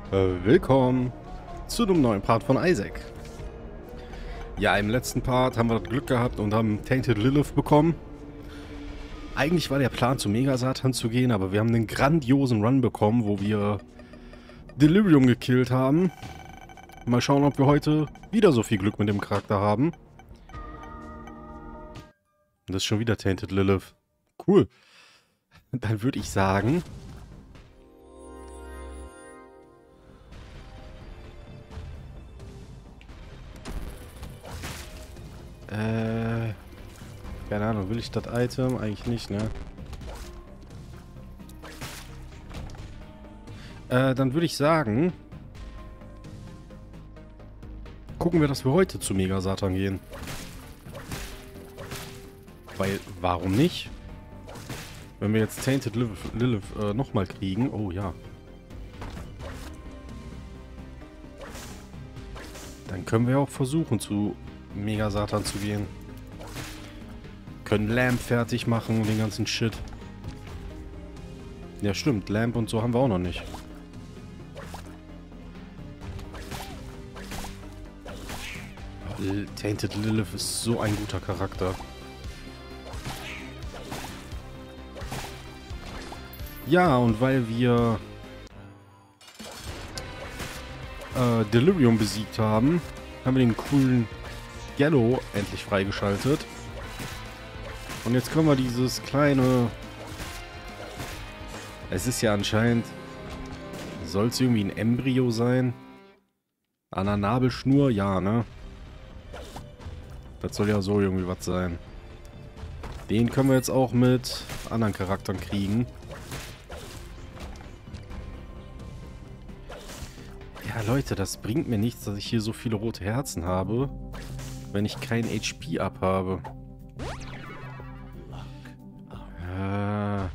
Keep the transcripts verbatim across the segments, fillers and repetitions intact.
Äh, willkommen zu einem neuen Part von Isaac. Ja, im letzten Part haben wir das Glück gehabt und haben Tainted Lilith bekommen. Eigentlich war der Plan, zu Mega Satan zu gehen, aber wir haben einen grandiosen Run bekommen, wo wir Delirium gekillt haben. Mal schauen, ob wir heute wieder so viel Glück mit dem Charakter haben. Und das ist schon wieder Tainted Lilith. Cool. Dann würde ich sagen... Äh... Keine Ahnung, will ich das Item? Eigentlich nicht, ne? Äh, dann würde ich sagen... Gucken wir, dass wir heute zu Mega Satan gehen. Weil, warum nicht? Wenn wir jetzt Tainted Lilith, Lilith äh, nochmal kriegen... Oh, ja. Dann können wir auch versuchen, zu Mega Satan zu gehen. Können Lamp fertig machen, den ganzen Shit. Ja, stimmt. Lamp und so haben wir auch noch nicht. L- Tainted Lilith ist so ein guter Charakter. Ja, und weil wir äh, Delirium besiegt haben, haben wir den coolen Yellow endlich freigeschaltet. Und jetzt können wir dieses kleine... Es ist ja anscheinend... Soll es irgendwie ein Embryo sein? An der Nabelschnur? Ja, ne? Das soll ja so irgendwie was sein. Den können wir jetzt auch mit anderen Charakteren kriegen. Ja, Leute, das bringt mir nichts, dass ich hier so viele rote Herzen habe, wenn ich kein H P up habe. Äh,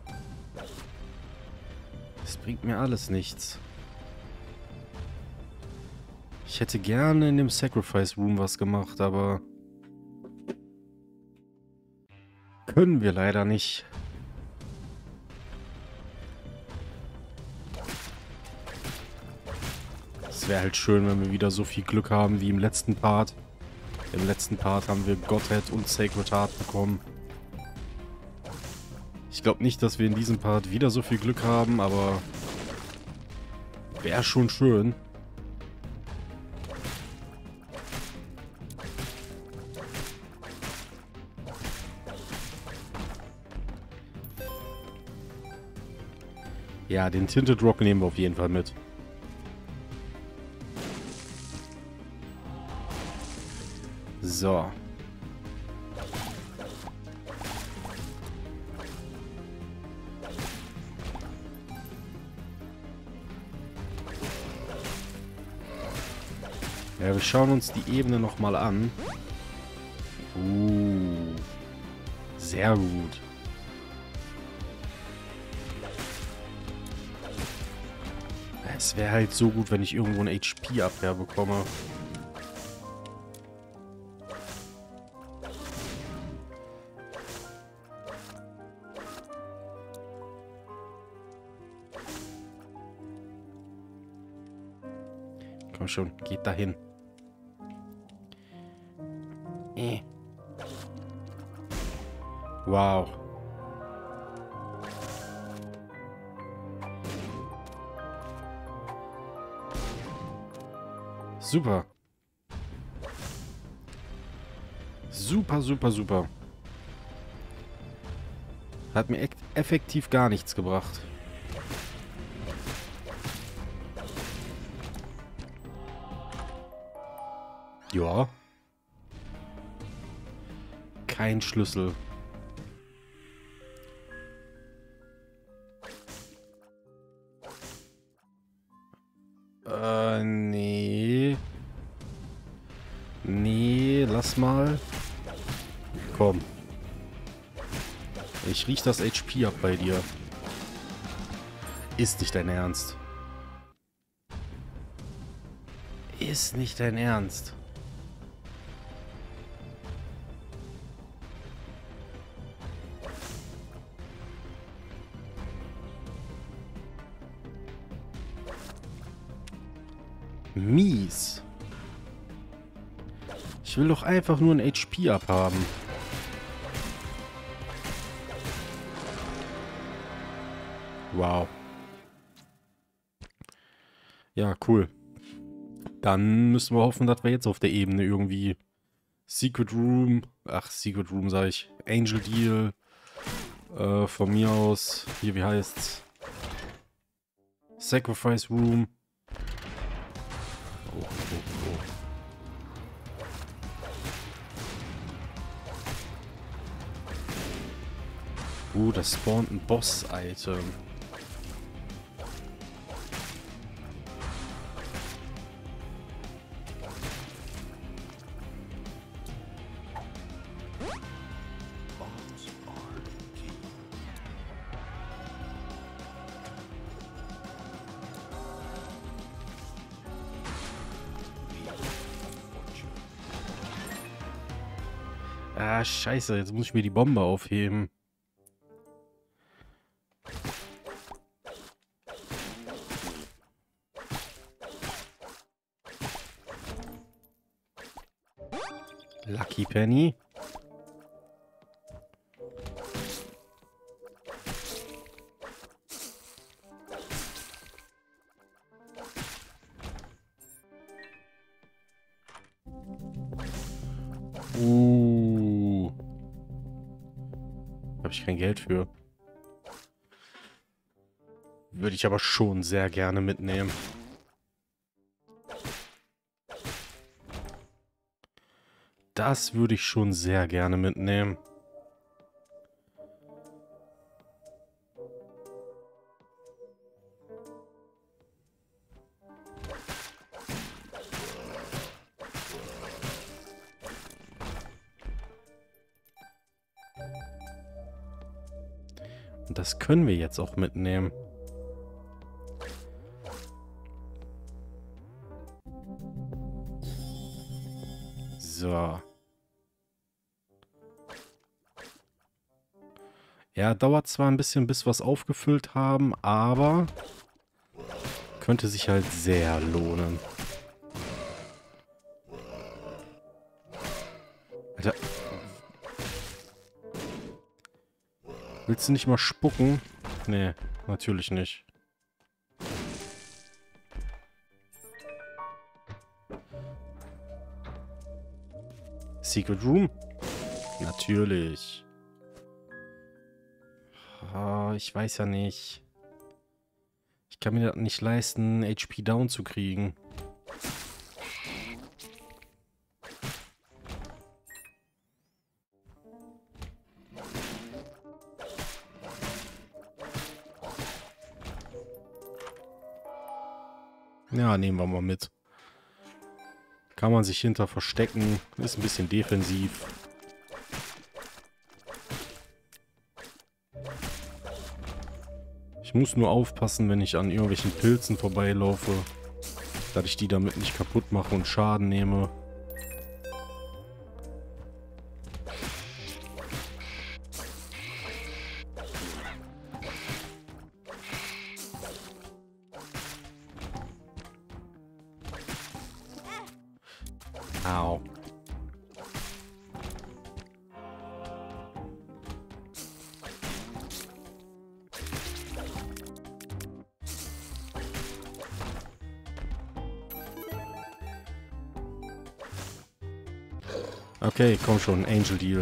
das bringt mir alles nichts. Ich hätte gerne in dem Sacrifice Room was gemacht, aber können wir leider nicht. Es wäre halt schön, wenn wir wieder so viel Glück haben wie im letzten Part. Im letzten Part haben wir Godhead und Sacred Heart bekommen. Ich glaube nicht, dass wir in diesem Part wieder so viel Glück haben, aber wäre schon schön. Ja, den Tinted Rock nehmen wir auf jeden Fall mit. So. Ja, wir schauen uns die Ebene nochmal an. Uh. Sehr gut. Es wäre halt so gut, wenn ich irgendwo ein H P-Abwehr bekomme. Komm schon, geht dahin. Äh. Wow. Super. Super, super, super. Hat mir effektiv gar nichts gebracht. Ja. Kein Schlüssel. Äh, nee. Nee, lass mal. Komm. Ich riech das H P ab bei dir. Ist nicht dein Ernst. Ist nicht dein Ernst. Mies. Ich will doch einfach nur ein H P abhaben. Wow. Ja, cool. Dann müssen wir hoffen, dass wir jetzt auf der Ebene irgendwie Secret Room, ach, Secret Room sag ich, Angel Deal, äh, von mir aus, hier, wie heißt's? Sacrifice Room. Oh, oh, oh. Uh, das spawnt ein Boss-Item. Ah, scheiße, jetzt muss ich mir die Bombe aufheben. Lucky Penny. Uh. Habe ich kein Geld für. Würde ich aber schon sehr gerne mitnehmen. Das würde ich schon sehr gerne mitnehmen. Und das können wir jetzt auch mitnehmen. So. Ja, dauert zwar ein bisschen, bis wir es aufgefüllt haben, aber könnte sich halt sehr lohnen. Alter. Willst du nicht mal spucken? Nee, natürlich nicht. Secret Room? Natürlich. Oh, ich weiß ja nicht. Ich kann mir das nicht leisten, H P down zu kriegen. Ja, nehmen wir mal mit. Kann man sich hinter verstecken. Ist ein bisschen defensiv. Ich muss nur aufpassen, wenn ich an irgendwelchen Pilzen vorbeilaufe, dass ich die damit nicht kaputt mache und Schaden nehme. Au. Okay, komm schon, Angel Deal.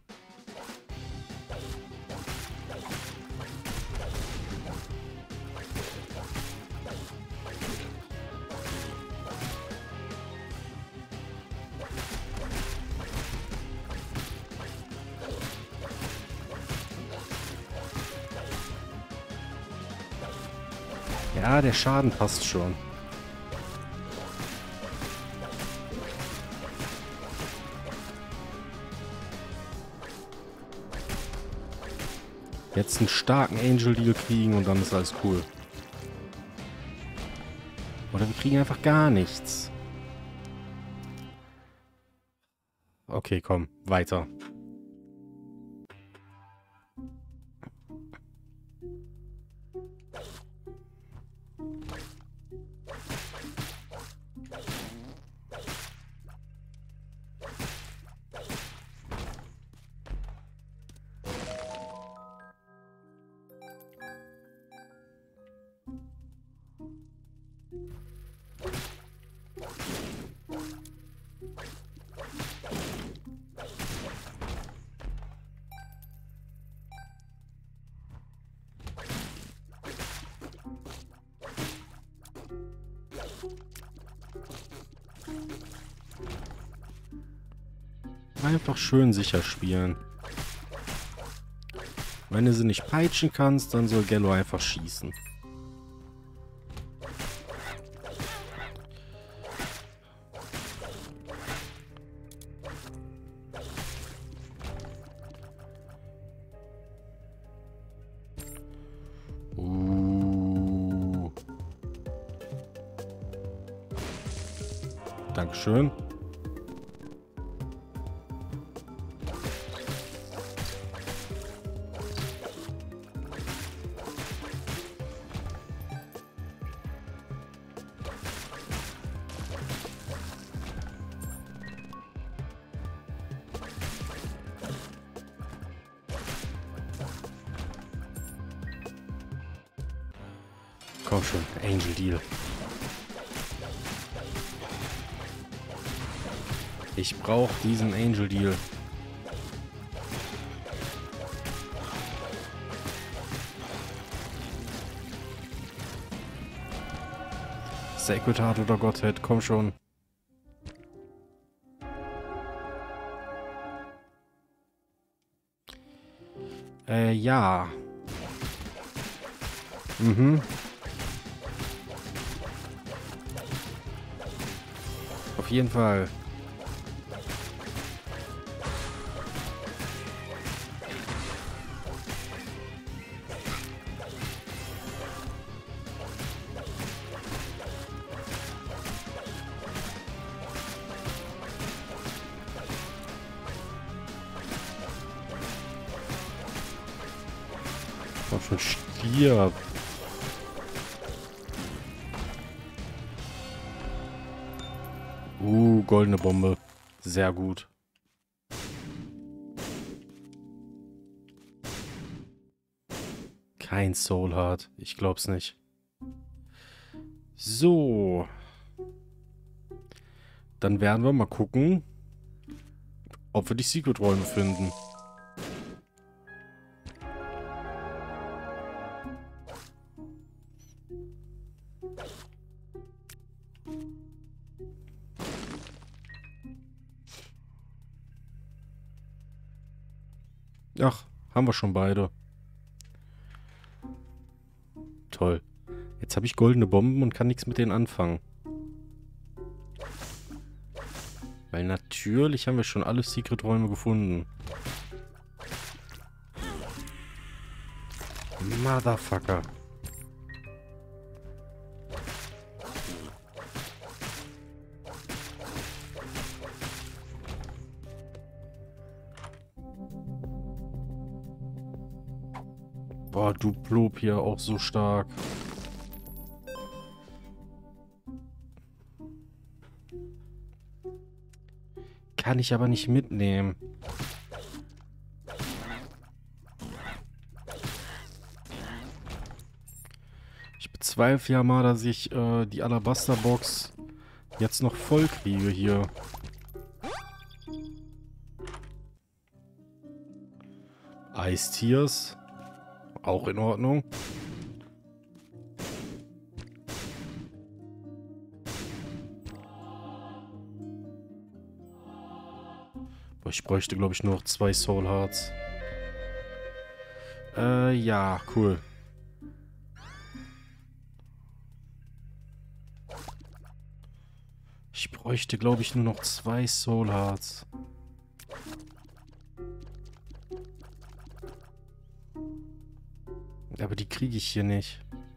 Ja, der Schaden passt schon. Jetzt einen starken Angel Deal kriegen und dann ist alles cool. Oder wir kriegen einfach gar nichts. Okay, komm, weiter. Einfach schön sicher spielen. Wenn du sie nicht peitschen kannst, dann soll Gello einfach schießen. Uh. Dankeschön. Komm schon, Angel Deal. Ich brauche diesen Angel Deal. Sacred Heart oder Godhead, komm schon. Äh, ja. Mhm. Auf jeden Fall. Komm schon, stirb. Uh, goldene Bombe. Sehr gut. Kein Soul Heart. Ich glaub's nicht. So. Dann werden wir mal gucken, ob wir die Secret-Räume finden. Ach, haben wir schon beide. Toll. Jetzt habe ich goldene Bomben und kann nichts mit denen anfangen. Weil natürlich haben wir schon alle Secret-Räume gefunden. Motherfucker. Boah, Duplop hier auch so stark. Kann ich aber nicht mitnehmen. Ich bezweifle ja mal, dass ich äh, die Alabaster-Box jetzt noch voll kriege hier. Ice Tears. Auch in Ordnung. Boah, ich bräuchte, glaube ich, nur noch zwei Soul Hearts. Äh, ja, cool. Ich bräuchte, glaube ich, nur noch zwei Soul Hearts. Aber die kriege ich hier nicht.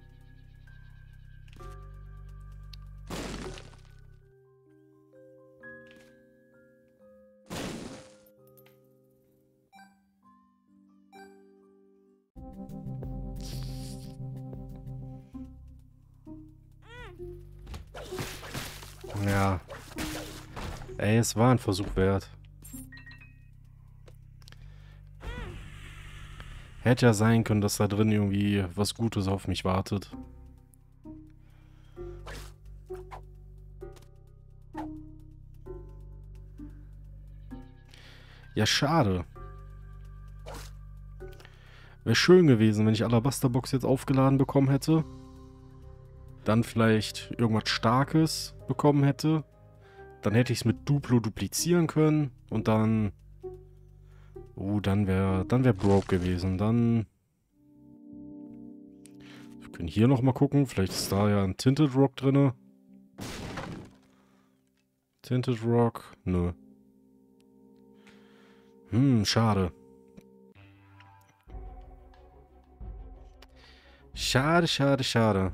Ja. Ey, es war ein Versuch wert. Hätte ja sein können, dass da drin irgendwie was Gutes auf mich wartet. Ja, schade. Wäre schön gewesen, wenn ich Alabaster-Box jetzt aufgeladen bekommen hätte. dann vielleicht irgendwas Starkes bekommen hätte. Dann hätte ich es mit Duplo duplizieren können und dann... Oh, dann wäre dann wär broke gewesen. Dann... Wir können hier nochmal gucken. Vielleicht ist da ja ein Tinted Rock drin. Tinted Rock? Nö. Hm, schade. Schade, schade, schade.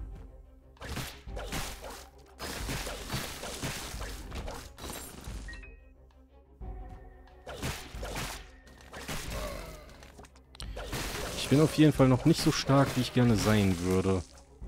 Ich bin auf jeden Fall noch nicht so stark, wie ich gerne sein würde.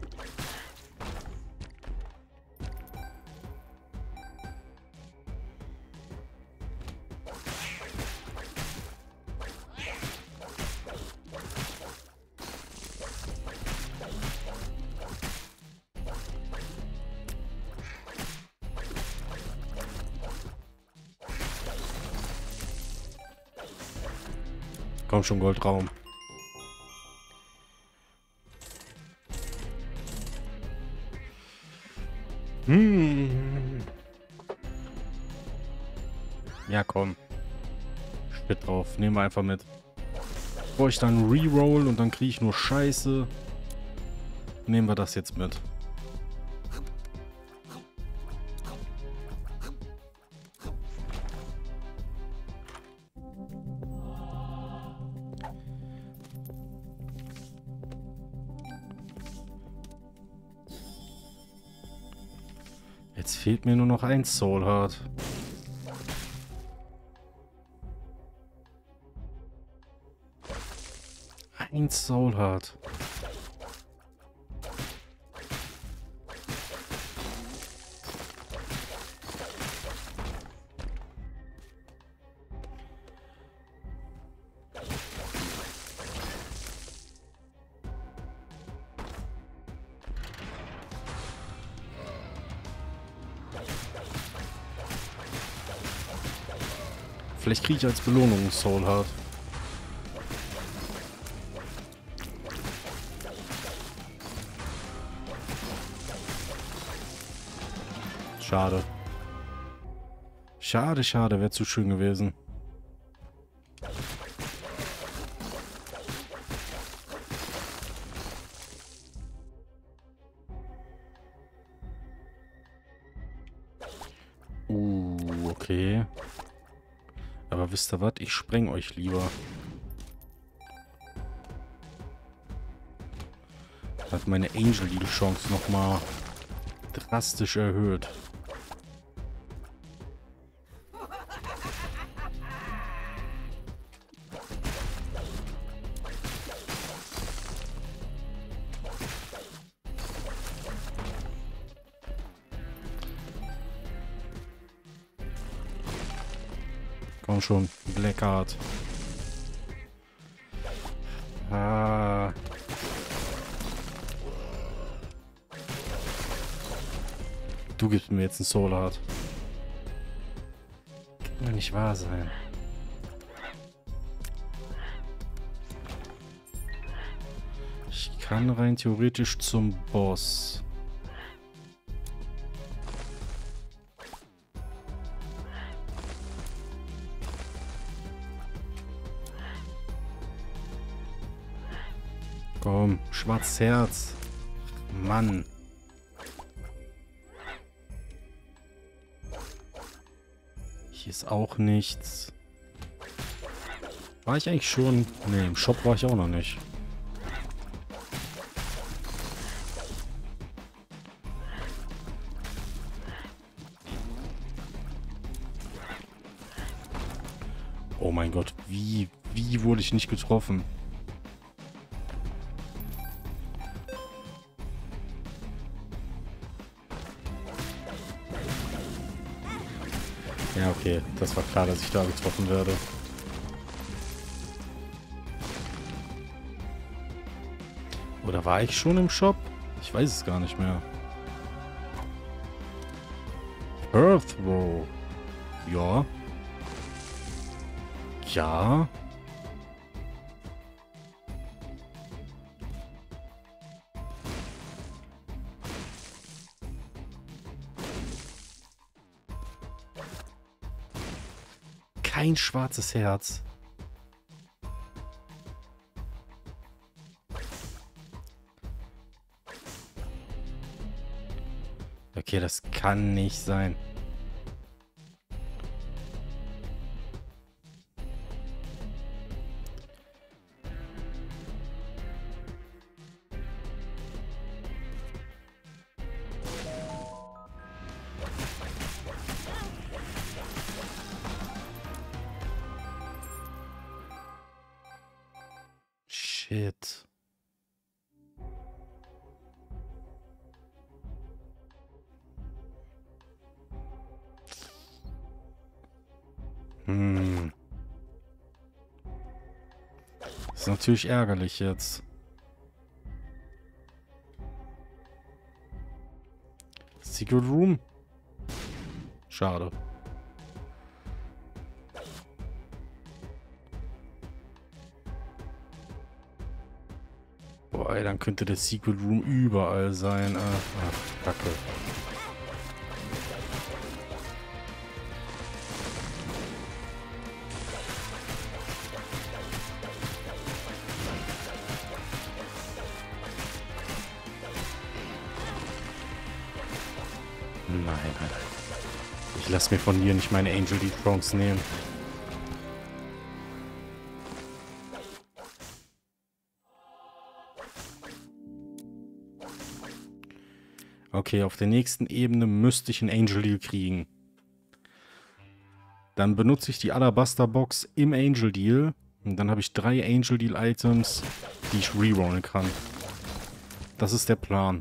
Komm schon, Goldraum. Hm. Ja, komm. Shit drauf. Nehmen wir einfach mit. Bevor ich dann reroll und dann kriege ich nur Scheiße, nehmen wir das jetzt mit. Jetzt fehlt mir nur noch ein Soul Heart. Ein Soul Heart. Vielleicht kriege ich als Belohnung einen Soul Heart. Schade. Schade, schade, wäre zu schön gewesen. Uh, okay. Aber wisst ihr was? Ich spreng euch lieber. Hat meine Angel die Chance nochmal drastisch erhöht. Komm schon, Blackheart. Ah. Du gibst mir jetzt einen Soul Heart. Kann doch nicht wahr sein. Ich kann rein theoretisch zum Boss. Komm, schwarzes Herz. Mann. Hier ist auch nichts. War ich eigentlich schon? Ne, im Shop war ich auch noch nicht. Oh mein Gott, wie, wie wurde ich nicht getroffen? Ja, okay. Das war klar, dass ich da getroffen werde. Oder war ich schon im Shop? Ich weiß es gar nicht mehr. Earth Row. Ja. Ja. kein schwarzes Herz. Okay, das kann nicht sein. Shit. Hm. Das ist natürlich ärgerlich jetzt. Secret Room? Schade. Boah, ey, dann könnte der Secret Room überall sein. Ach, ach, Kacke. Nein, ich lasse mir von dir nicht meine Angel Deed Bronx nehmen. Okay, auf der nächsten Ebene müsste ich einen Angel Deal kriegen. Dann benutze ich die Alabaster Box im Angel Deal. Und dann habe ich drei Angel Deal Items, die ich rerollen kann. Das ist der Plan.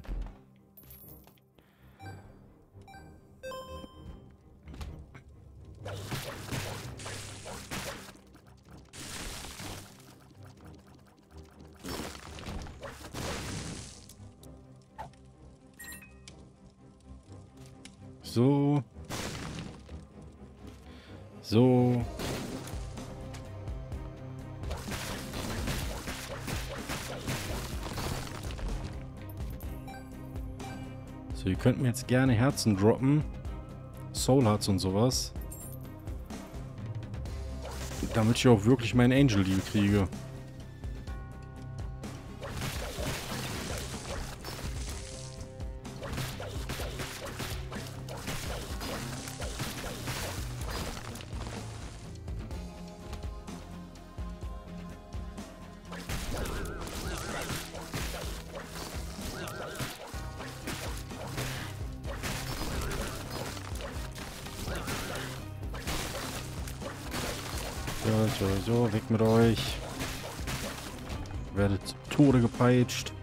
So. So. So, ihr könnt mir jetzt gerne Herzen droppen. Soul Hearts und sowas. Damit ich auch wirklich meinen Angel Deal kriege. So, so, so, weg mit euch. Werdet zu Tode gepeitscht.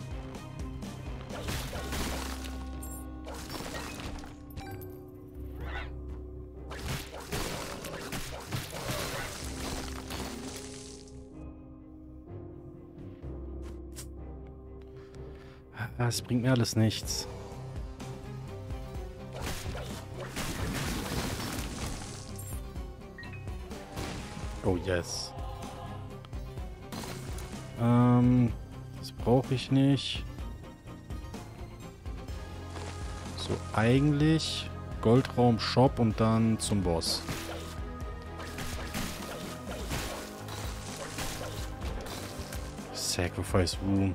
Es bringt mir alles nichts. Oh yes. Ähm, das brauche ich nicht. So, eigentlich Goldraum, Shop und dann zum Boss. Sacrifice Room.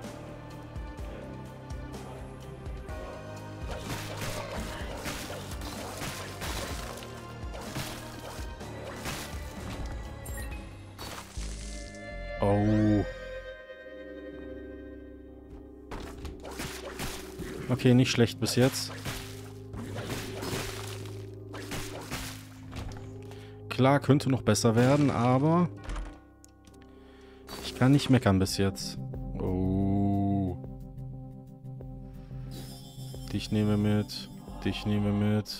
Oh. Okay, nicht schlecht bis jetzt. Klar, könnte noch besser werden, aber ich kann nicht meckern bis jetzt. Oh. Dich nehme mit. Dich nehme mit.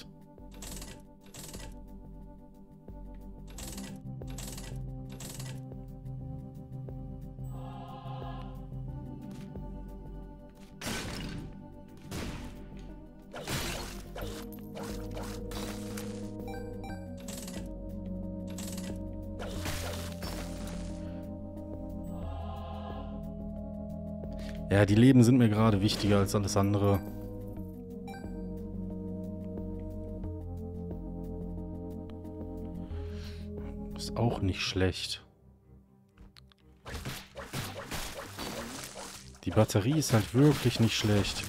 Ja, die Leben sind mir gerade wichtiger als alles andere. auch nicht schlecht. Die Batterie ist halt wirklich nicht schlecht.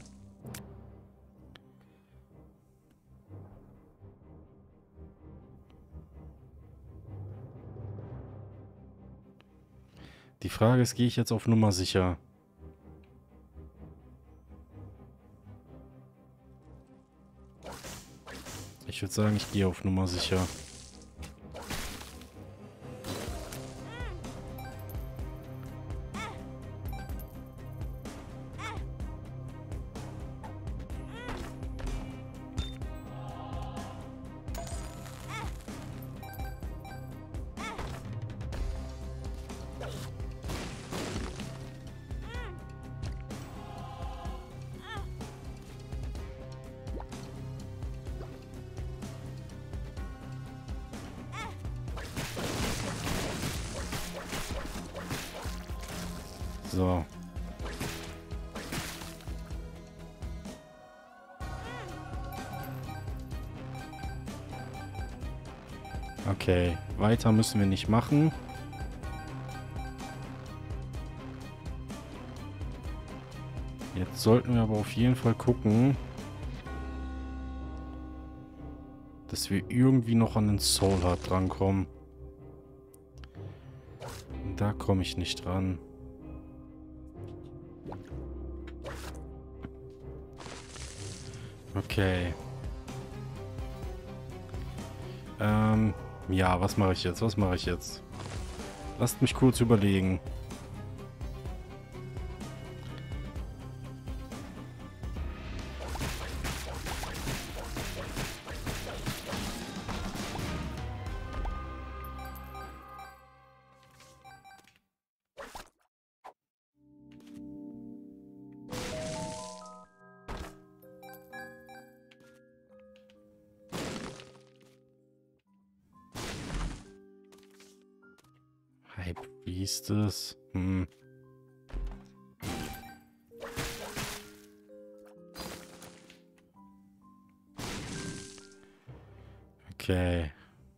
Die Frage ist, gehe ich jetzt auf Nummer sicher? Ich würde sagen, ich gehe auf Nummer sicher. So. Okay, weiter müssen wir nicht machen. Jetzt sollten wir aber auf jeden Fall gucken, dass wir irgendwie noch an den Soul Heart drankommen. Und da komme ich nicht dran. Okay. Ähm, ja, was mache ich jetzt? Was mache ich jetzt? Lasst mich kurz überlegen. Hype Beastes. Hm. Okay.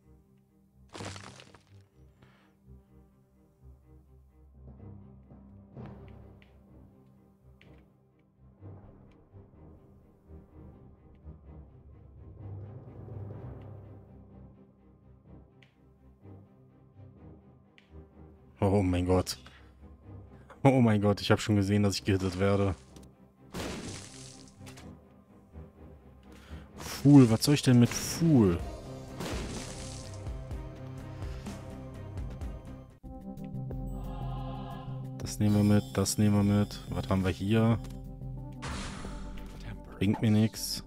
Oh mein Gott. Oh mein Gott, ich habe schon gesehen, dass ich gehittet werde. Fool, was soll ich denn mit Fool? Das nehmen wir mit, das nehmen wir mit. Was haben wir hier? Bringt mir nichts.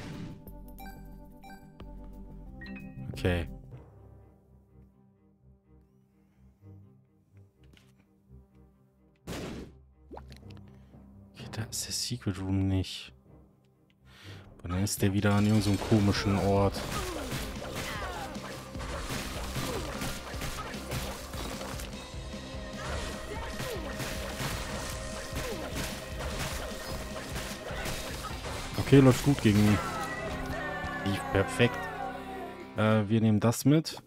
Okay. Da ist der Secret Room nicht. Und dann ist der wieder an irgendeinem komischen Ort. Okay, läuft gut gegen mich. Lief perfekt. Äh, wir nehmen das mit.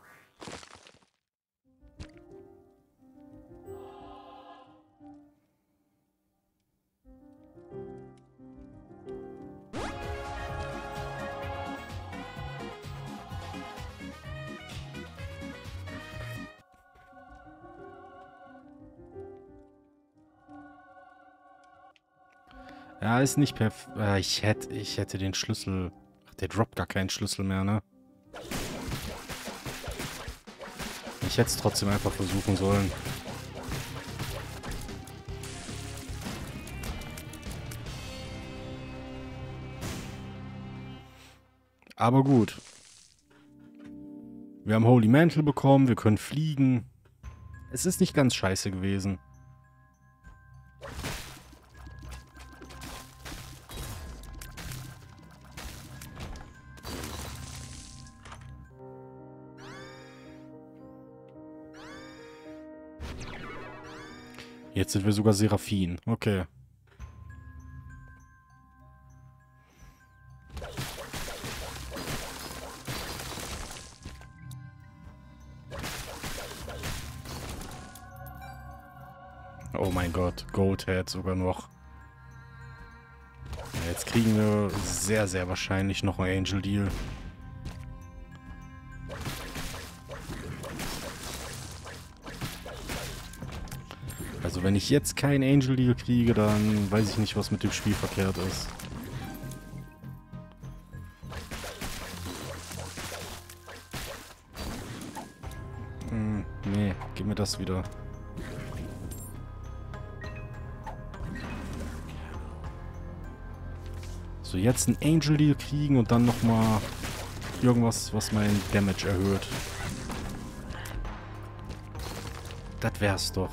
Ja, ist nicht perfekt. Äh, ich hätte, ich hätte den Schlüssel. Ach, der droppt gar keinen Schlüssel mehr, ne? Ich hätte es trotzdem einfach versuchen sollen. Aber gut. Wir haben Holy Mantle bekommen, wir können fliegen. Es ist nicht ganz scheiße gewesen. Jetzt sind wir sogar Seraphin. Okay. Oh mein Gott, Goathead sogar noch. Ja, jetzt kriegen wir sehr, sehr wahrscheinlich noch einen Angel Deal. Also wenn ich jetzt keinen Angel Deal kriege, dann weiß ich nicht, was mit dem Spiel verkehrt ist. Hm, nee, gib mir das wieder. So, jetzt einen Angel Deal kriegen und dann nochmal irgendwas, was mein Damage erhöht. Das wär's doch.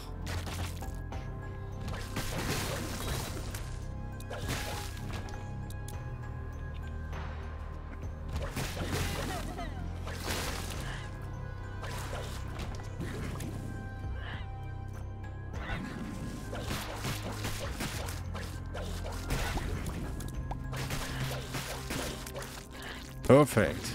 Perfekt.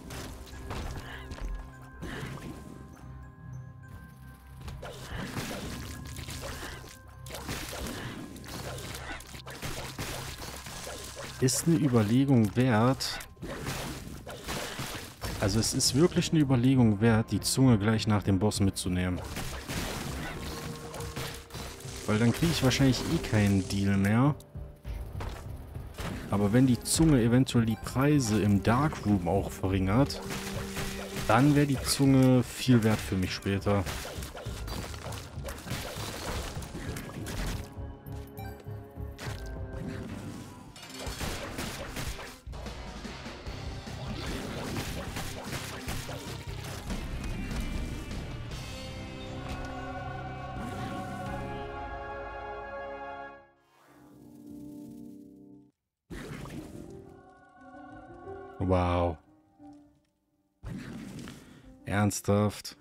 Ist eine Überlegung wert. Also es ist wirklich eine Überlegung wert, die Zunge gleich nach dem Boss mitzunehmen. Weil dann kriege ich wahrscheinlich eh keinen Deal mehr. Aber wenn die Zunge eventuell die Preise im Darkroom auch verringert, dann wäre die Zunge viel wert für mich später. Wow. Ernsthaft?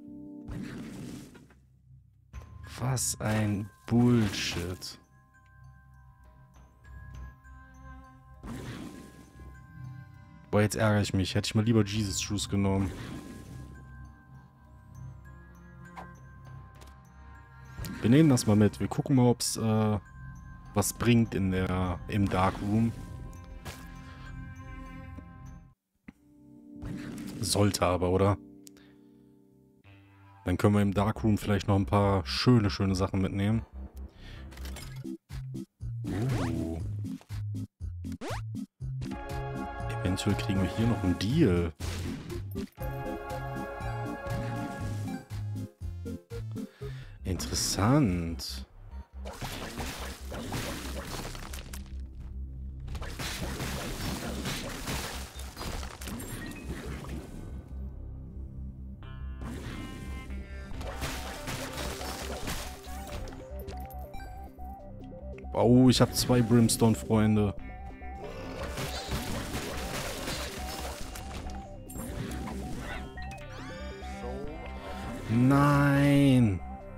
Was ein Bullshit. Boah, jetzt ärgere ich mich. Hätte ich mal lieber Jesus Juice genommen. Wir nehmen das mal mit. Wir gucken mal, ob es äh, was bringt in der, im Darkroom. Sollte aber, oder? Dann können wir im Darkroom vielleicht noch ein paar schöne, schöne Sachen mitnehmen. Uh. Eventuell kriegen wir hier noch einen Deal. Interessant. Oh, ich habe zwei Brimstone-Freunde. Nein.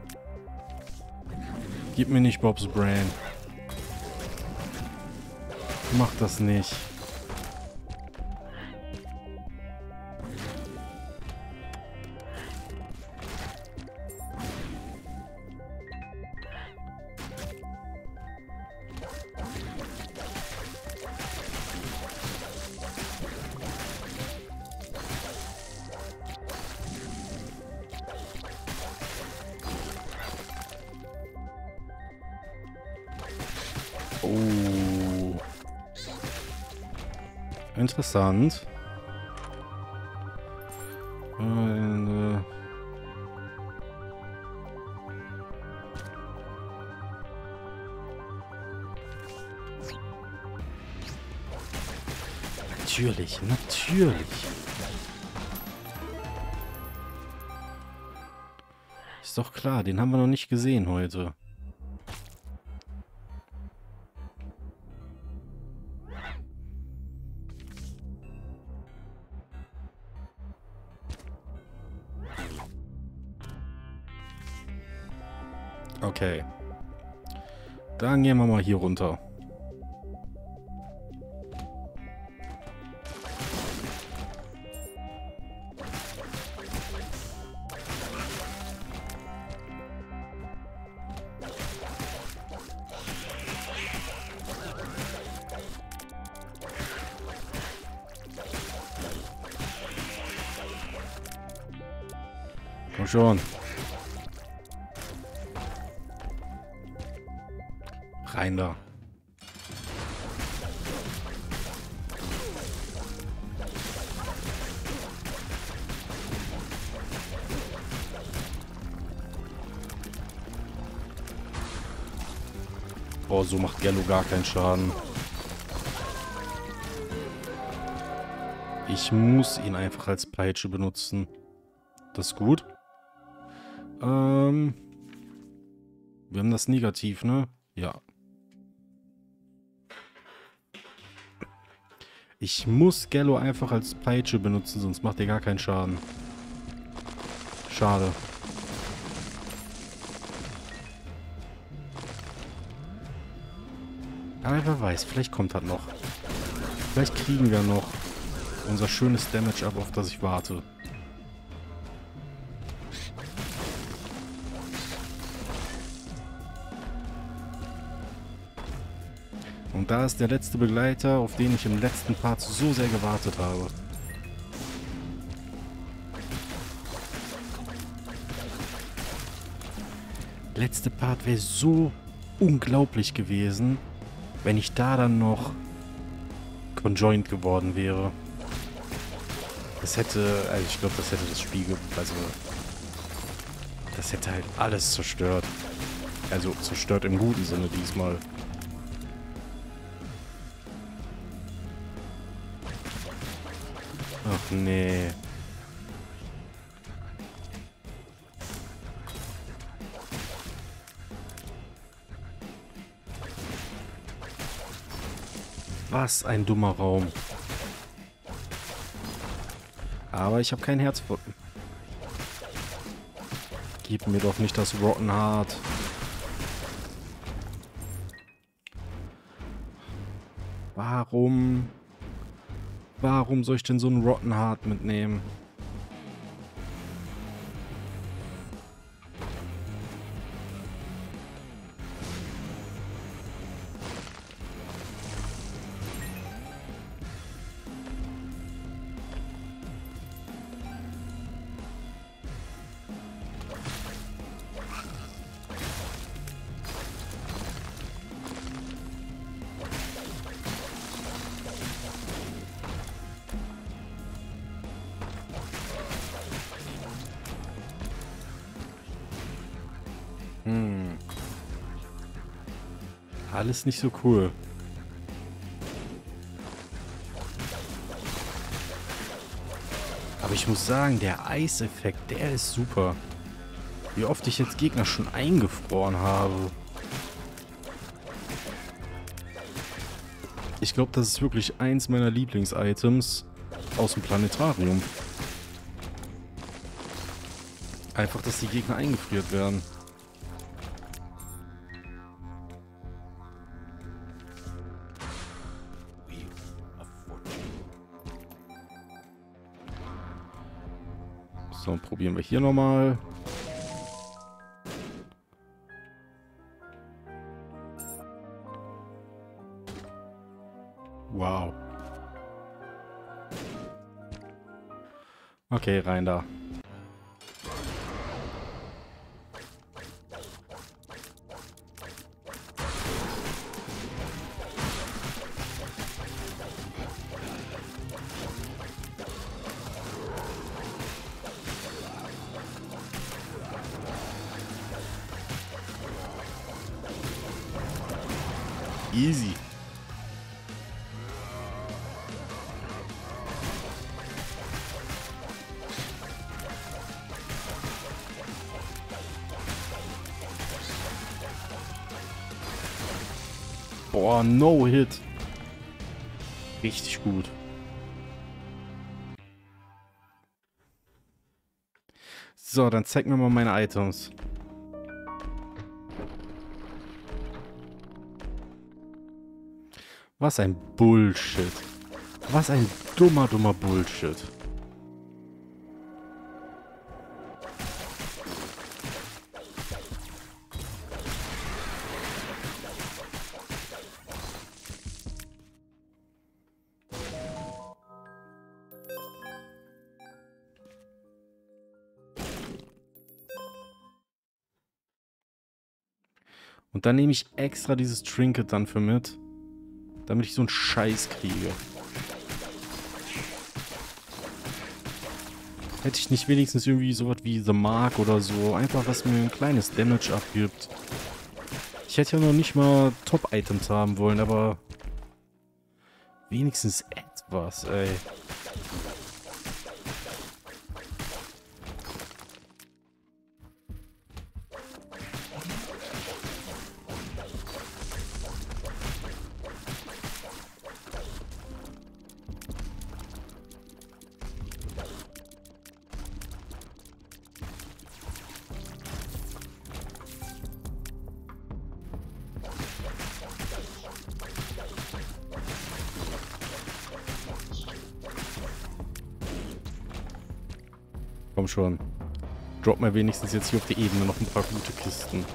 Gib mir nicht Bob's Brain. Mach das nicht. Oh. Interessant. Und, äh natürlich, natürlich. Ist doch klar, den haben wir noch nicht gesehen heute. Okay. Dann gehen wir mal hier runter. Komm schon. Rein da. Boah, so macht Gallo gar keinen Schaden. Ich muss ihn einfach als Peitsche benutzen. Das ist gut. Ähm, wir haben das Negativ, ne? Ja. Ich muss Gallo einfach als Peitsche benutzen, sonst macht er gar keinen Schaden. Schade. Aber wer weiß, vielleicht kommt das noch. Vielleicht kriegen wir noch unser schönes Damage ab, auf das ich warte. Und da ist der letzte Begleiter, auf den ich im letzten Part so sehr gewartet habe. Letzte Part wäre so unglaublich gewesen, wenn ich da dann noch conjoined geworden wäre. Das hätte, also ich glaube, das hätte das Spiel, also das hätte halt alles zerstört. Also zerstört im guten Sinne diesmal. Ach nee. Was ein dummer Raum. Aber ich habe kein Herz. Gib mir doch nicht das Rotten Heart. Warum? Warum soll ich denn so ein Rotten Heart mitnehmen? Hm. Alles nicht so cool. Aber ich muss sagen, der Eiseffekt, der ist super. Wie oft ich jetzt Gegner schon eingefroren habe. Ich glaube, das ist wirklich eins meiner Lieblings-Items aus dem Planetarium. Einfach, dass die Gegner eingefriert werden. So, probieren wir hier nochmal. Wow. Okay, rein da. Easy. Boah, no hit. Richtig gut. So, dann zeig mir mal meine Items. Was ein Bullshit. Was ein dummer, dummer Bullshit. Und dann nehme ich extra dieses Trinket dann für mit, damit ich so einen Scheiß kriege. Hätte ich nicht wenigstens irgendwie sowas wie The Mark oder so, einfach was mir ein kleines Damage abgibt. Ich hätte ja noch nicht mal Top-Items haben wollen, aber wenigstens etwas, ey. Komm schon. Drop mir wenigstens jetzt hier auf die Ebene noch ein paar gute Kisten.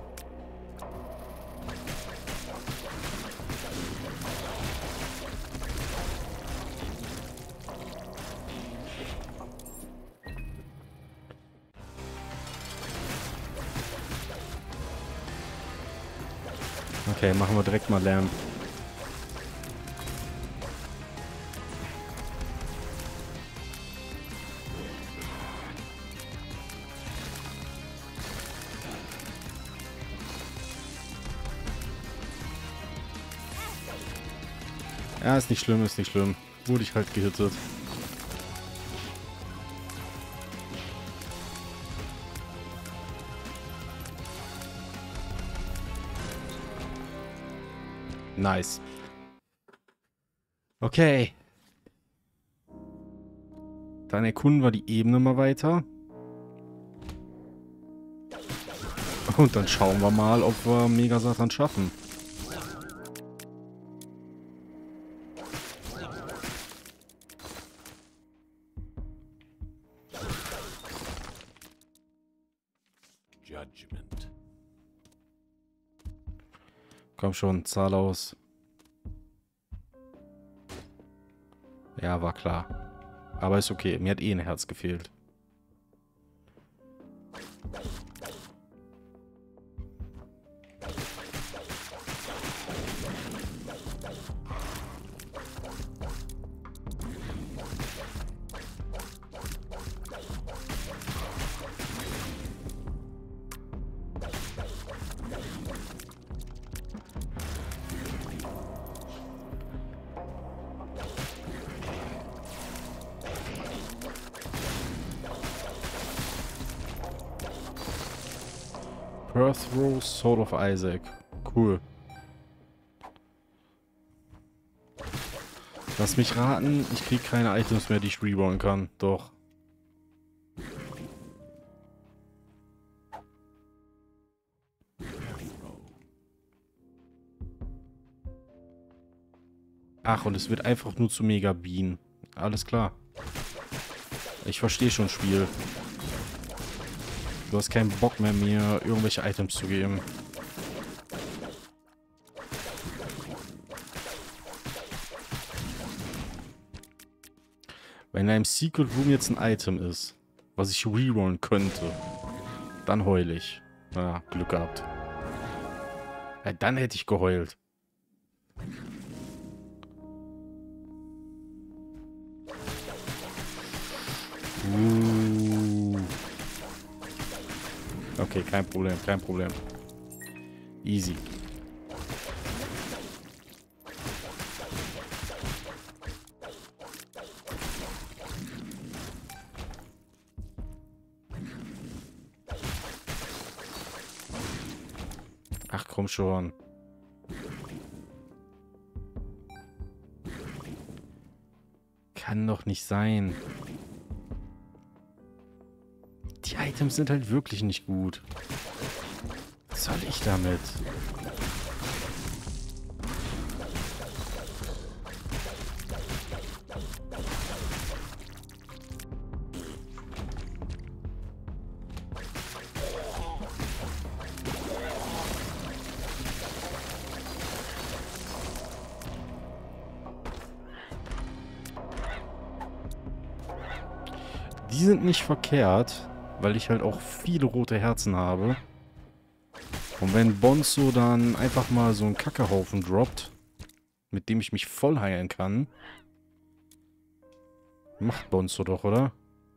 Okay, machen wir direkt mal Lärm. Ja, ist nicht schlimm, ist nicht schlimm. Wurde ich halt gehittet. Nice. Okay. Dann erkunden wir die Ebene mal weiter. Und dann schauen wir mal, ob wir Mega Satan schaffen. Judgment. Komm schon, zahl aus. Ja, war klar. Aber ist okay, mir hat eh ein Herz gefehlt. Earth Rose, Soul of Isaac. Cool. Lass mich raten, ich krieg keine Items mehr, die ich rerollen kann. Doch. Ach, und es wird einfach nur zu Mega Bean. Alles klar. Ich verstehe schon Spiel. Du hast keinen Bock mehr, mir irgendwelche Items zu geben. Wenn in einem Secret Room jetzt ein Item ist, was ich rerollen könnte, dann heul ich. Ja, Glück gehabt. Ja, dann hätte ich geheult. Uh. Okay, kein Problem, kein Problem. Easy. Ach, komm schon. Kann doch nicht sein. Die Items sind halt wirklich nicht gut. Was soll ich damit? Die sind nicht verkehrt, weil ich halt auch viele rote Herzen habe. Und wenn Bonzo dann einfach mal so einen Kackehaufen droppt, mit dem ich mich voll heilen kann, macht Bonzo doch, oder?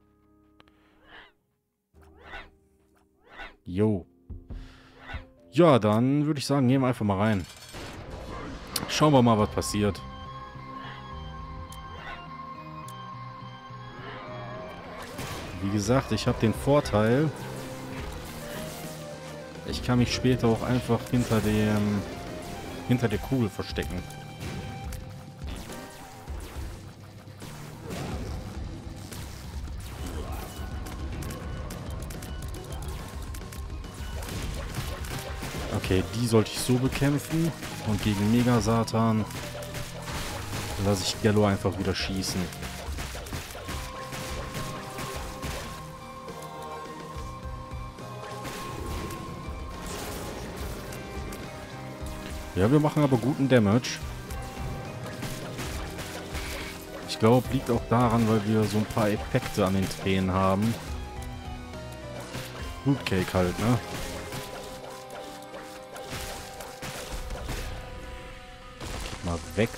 Jo. Ja, dann würde ich sagen, gehen wir einfach mal rein. Schauen wir mal, was passiert. Wie gesagt, ich habe den Vorteil, ich kann mich später auch einfach hinter dem hinter der Kugel verstecken. Okay, die sollte ich so bekämpfen. Und gegen Mega Satan lasse ich Gallo einfach wieder schießen. Ja, wir machen aber guten Damage. Ich glaube, liegt auch daran, weil wir so ein paar Effekte an den Tränen haben. Blutcake halt, ne? Geht mal weg.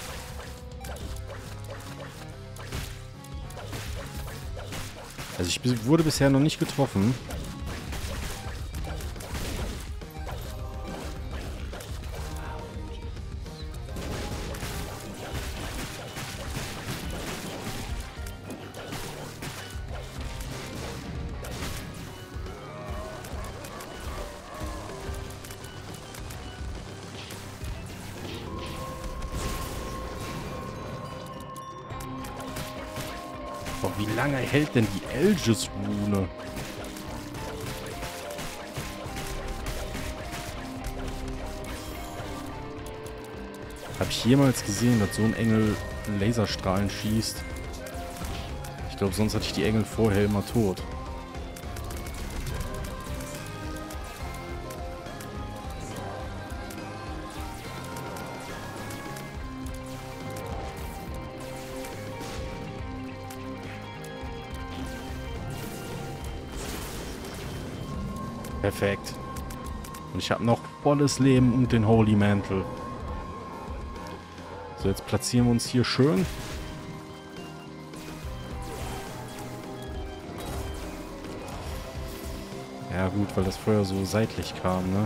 Also ich wurde bisher noch nicht getroffen. Boah, wie lange hält denn die Aegis-Rune? Habe ich jemals gesehen, dass so ein Engel Laserstrahlen schießt? Ich glaube, sonst hatte ich die Engel vorher immer tot. Perfekt. Und ich habe noch volles Leben und den Holy Mantle. So, jetzt platzieren wir uns hier schön. Ja gut, weil das Feuer so seitlich kam, ne?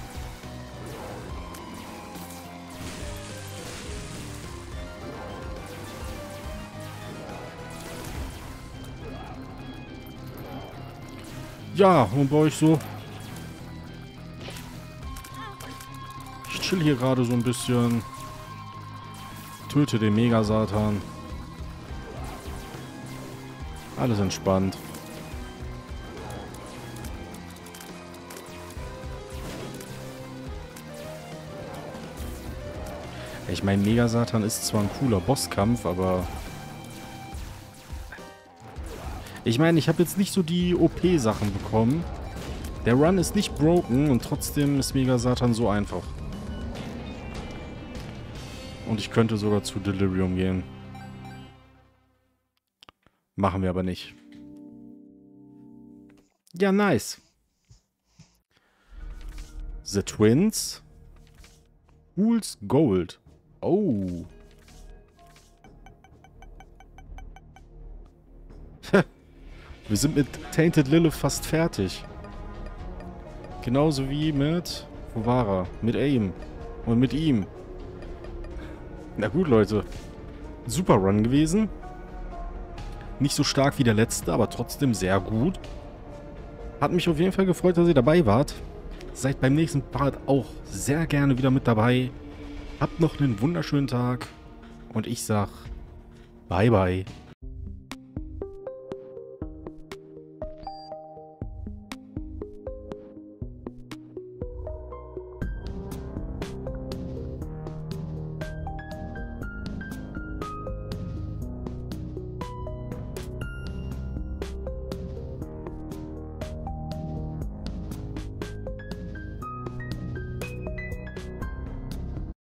Ja, und bei euch so? Ich chill hier gerade so ein bisschen. Töte den Mega-Satan. Alles entspannt. Ich meine, Mega-Satan ist zwar ein cooler Bosskampf, aber... Ich meine, ich habe jetzt nicht so die O P-Sachen bekommen. Der Run ist nicht broken und trotzdem ist Mega-Satan so einfach. Und ich könnte sogar zu Delirium gehen. Machen wir aber nicht. Ja, nice. The Twins. Fool's Gold. Oh. Wir sind mit Tainted Lilith fast fertig. Genauso wie mit... Wo war er? Mit Aim. Und mit ihm. Na gut, Leute. Super Run gewesen. Nicht so stark wie der letzte, aber trotzdem sehr gut. Hat mich auf jeden Fall gefreut, dass ihr dabei wart. Seid beim nächsten Part auch sehr gerne wieder mit dabei. Habt noch einen wunderschönen Tag. Und ich sag, bye bye.